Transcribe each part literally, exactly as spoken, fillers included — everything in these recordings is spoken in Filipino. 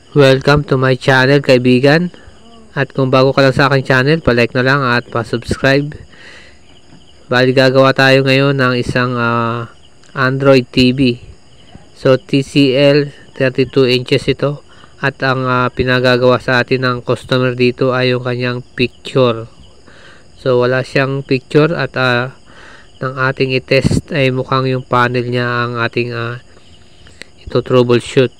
Welcome to my channel, kaibigan. At kung bago ka lang sa aking channel, pa-like na lang at pa-subscribe. Bali gagawa tayo ngayon ng isang uh, Android T V. So T C L thirty-two inches ito. At ang uh, pinagagawa sa atin ng customer dito ay yung kanyang picture. So wala siyang picture at uh, ng ating i-test ay mukhang yung panel niya ang ating uh, ito troubleshoot.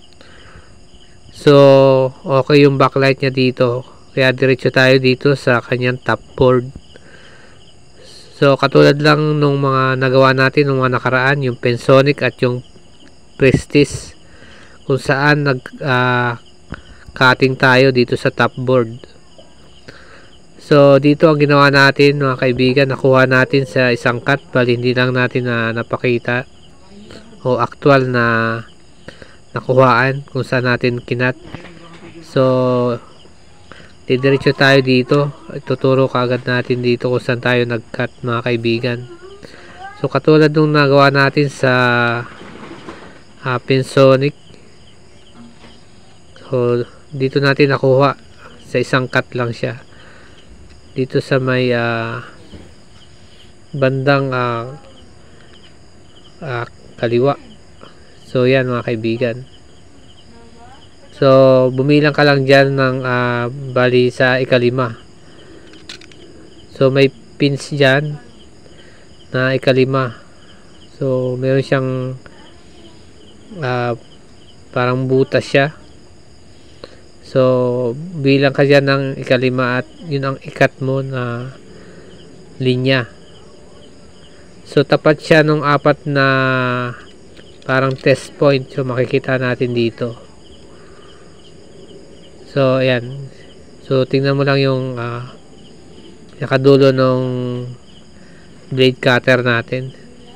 So okay yung backlight niya dito, kaya diretso tayo dito sa kanyang top board. So katulad lang nung mga nagawa natin nung mga nakaraan, yung Pensonic at yung Prestige, kung saan nag uh, cutting tayo dito sa top board. So dito ang ginawa natin mga kaibigan, nakuha natin sa isang cut, bali hindi lang natin na napakita o actual na nakuhaan kung saan natin kinat. So didiretso tayo dito, ituturo kaagad natin dito kung saan tayo nag-cut mga kaibigan. So katulad nung nagawa natin sa uh, Pensonic, so dito natin nakuha sa isang cut lang siya dito sa may uh, bandang uh, uh, kaliwa. So yan mga kaibigan. So bumilang ka lang dyan ng uh, bali sa ikalima. So may pins dyan na ikalima. So meron siyang uh, parang butas siya. So bilang ka dyan ng ikalima at yun ang ikat mo na linya. So tapat siya nung apat na parang test point, so makikita natin dito. So ayan, so tingnan mo lang yung uh, nakadulo ng blade cutter natin.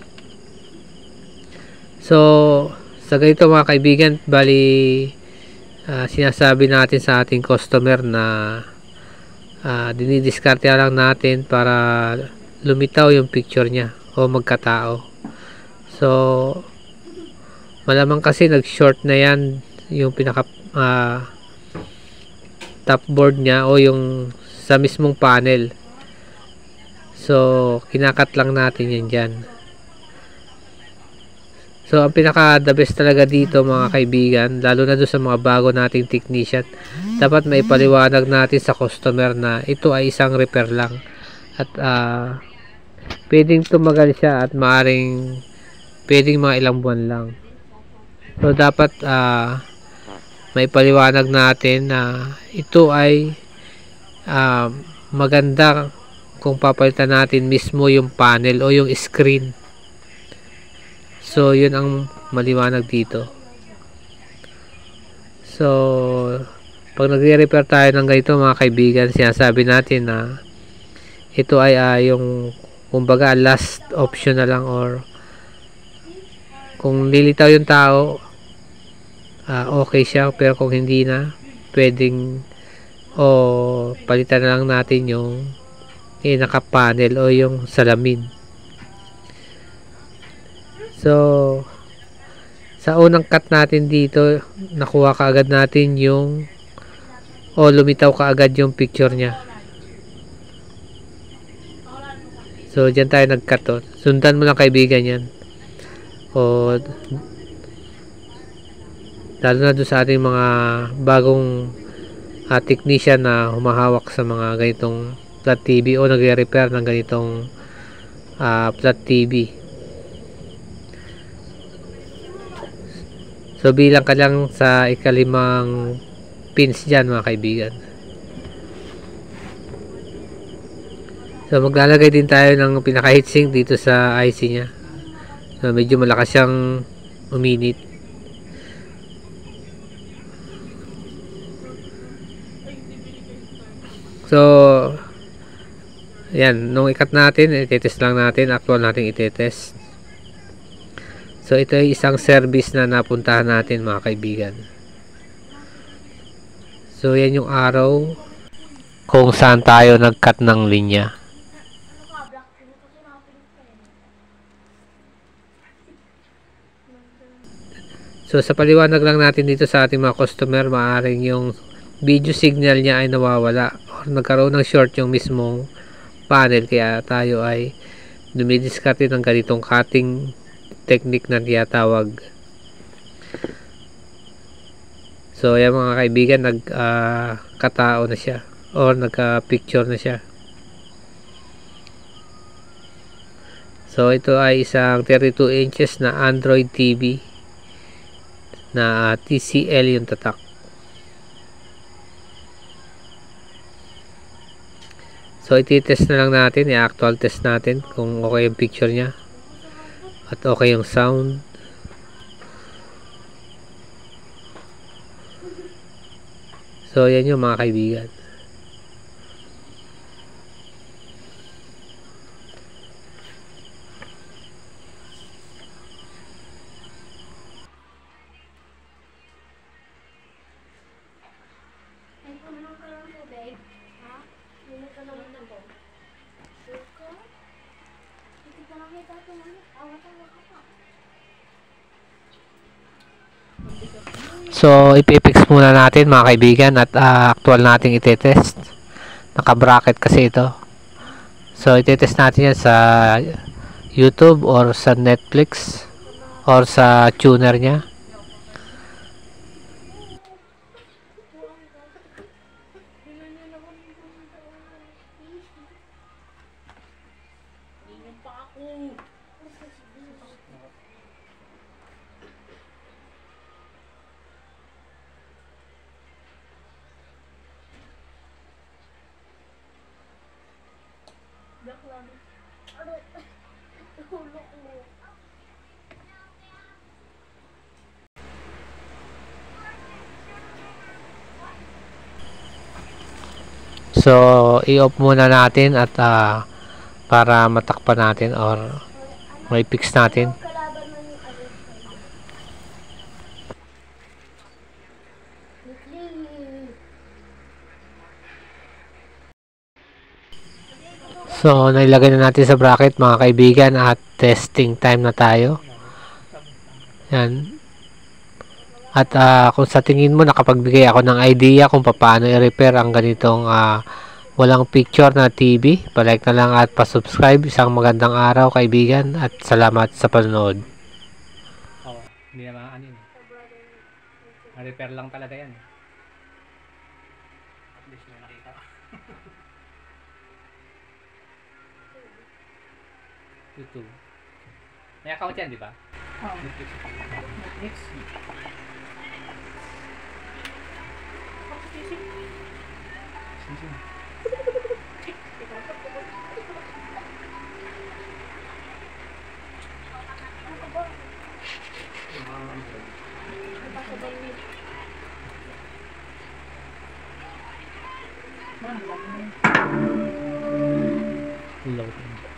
So sa ganito mga kaibigan, bali uh, sinasabi natin sa ating customer na uh, dinidiskarte lang natin para lumitaw yung picture niya o magkatao. So malamang kasi nag-short na yan yung pinaka uh, top board niya o yung sa mismong panel. So kinakat lang natin yan dyan. So ang pinaka the best talaga dito mga kaibigan, lalo na doon sa mga bago nating technician, dapat may paliwanag natin sa customer na ito ay isang repair lang at uh, pwedeng tumagal siya at maaring pwedeng mga ilang buwan lang. So dapat uh, may paliwanag natin na ito ay uh, maganda kung papalitan natin mismo yung panel o yung screen. So yun ang maliwanag dito. So pag nagre-repair tayo ng ganito mga kaibigan, sinasabi natin na ito ay uh, yung kumbaga last option na lang, or kung lilitaw yung tao uh, okay siya, pero kung hindi na, pwedeng o palitan na lang natin yung eh, naka-panel o yung salamin. So sa unang cut natin dito, nakuha kaagad natin yung o lumitaw kaagad yung picture niya. So dyan tayo nag-cut to. Sundan mo lang kaibigan yan. O lalo na doon sa ating mga bagong uh, technician na humahawak sa mga ganitong flat T V o nagre-repair ng ganitong uh, flat T V. So bilang ka lang sa ikalimang pins dyan mga kaibigan. So maglalagay din tayo ng pinaka heatsink dito sa I C nya. So medyo malakas siyang uminit. So yan, nung ikat natin, itetest lang natin, actual natin itetest. So ito ay isang service na napuntahan natin mga kaibigan. So yan yung araw kung saan tayo nag-cut ng linya. So So sa paliwanag lang natin dito sa ating mga customer, maaaring yung video signal niya ay nawawala or nagkaroon ng short yung mismong panel, kaya tayo ay dumidiskarte ng ganitong cutting technique na tinatawag. So yan mga kaibigan, nag uh, katao na siya or nagka picture na siya. So ito ay isang thirty-two inches na Android T V na uh, T C L yung tatak. So iti-test na lang natin, i-actual test natin kung okay yung picture niya at okay yung sound. So yan yung mga kaibigan. So ipipix muna natin mga kaibigan at uh, actual nating itetest. Naka bracket kasi ito. So itetest natin yan sa YouTube or sa Netflix or sa tuner nya. So i-off muna natin at uh, para matakpan natin or may fix natin. So nailagay na natin sa bracket mga kaibigan at testing time na tayo. Yan. At uh, kung sa tingin mo nakapagbigay ako ng idea kung paano i-repair ang ganitong uh, walang picture na T V, palike na lang at pa-subscribe. Isang magandang araw kaibigan at salamat sa panonood. Oh, hindi naman ano yun. Na-repair lang talaga yan. At least may nakita. YouTube. May account yan, di ba? Oh. Netflix. Netflix. Sino? Low.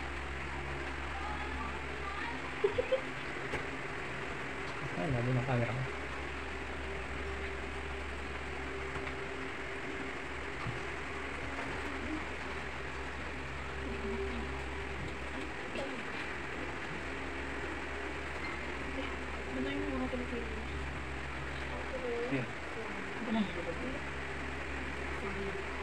Ay, lalo ng camera ko. Yan.